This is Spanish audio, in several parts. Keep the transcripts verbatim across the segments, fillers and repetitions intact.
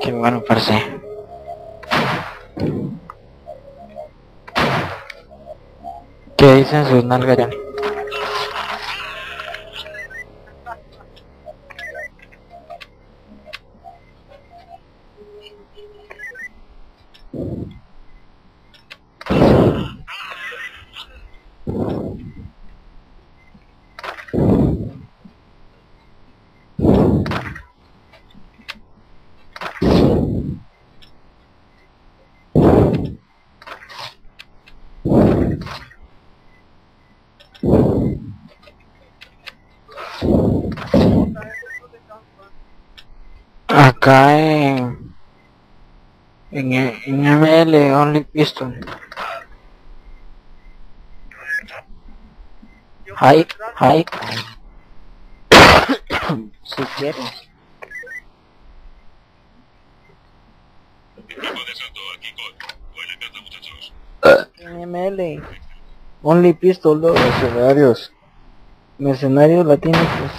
Qué bueno, parce. ¿Qué dicen sus nalgas ya? Acá en, en, en M L Only Pistol. Hi, hi. Si quieres. En M L Only Pistol, dos mercenarios. Mercenarios latinos, pues.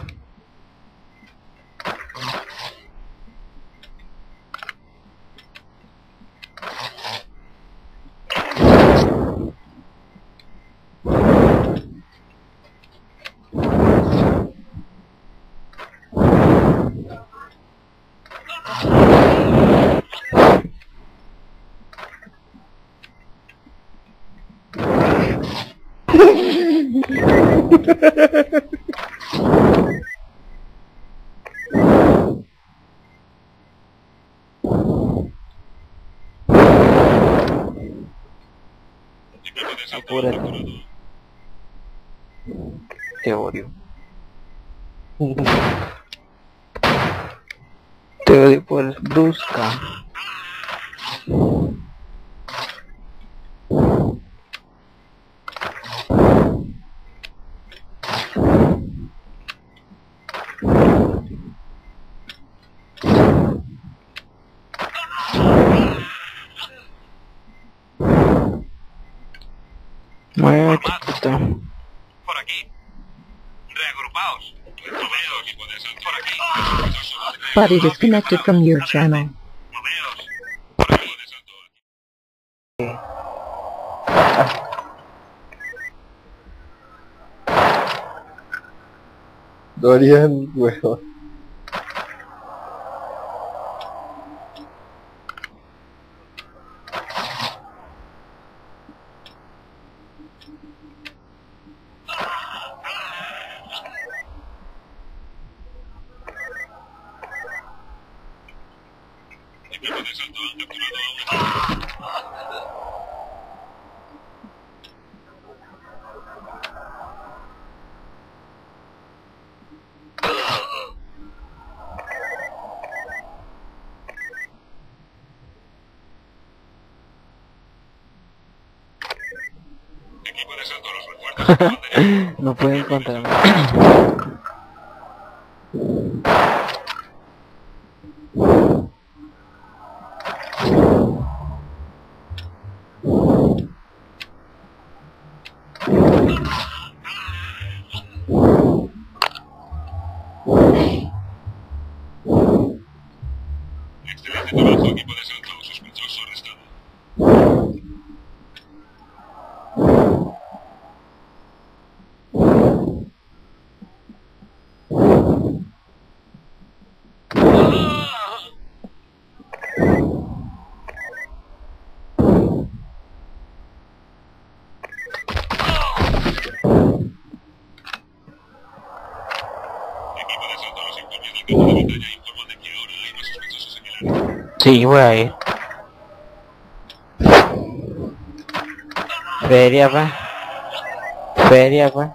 Apúrate. Te odio. Te odio por brusca. Muévete, puta. Por aquí. Reagrupaos. Moveos. Por aquí. Buddy disconnected from your channel. Moveos. Por aquí. Dorian, huevo. No puedo encontrarme. Excelente trabajo, equipo de Santo. Sospechoso arrestado. Equipo de Santo, los informes del campo de batalla informan de que ahora hay más sospechosos en el área. Sí, voy a ir. Feria, pa. Feria, pa.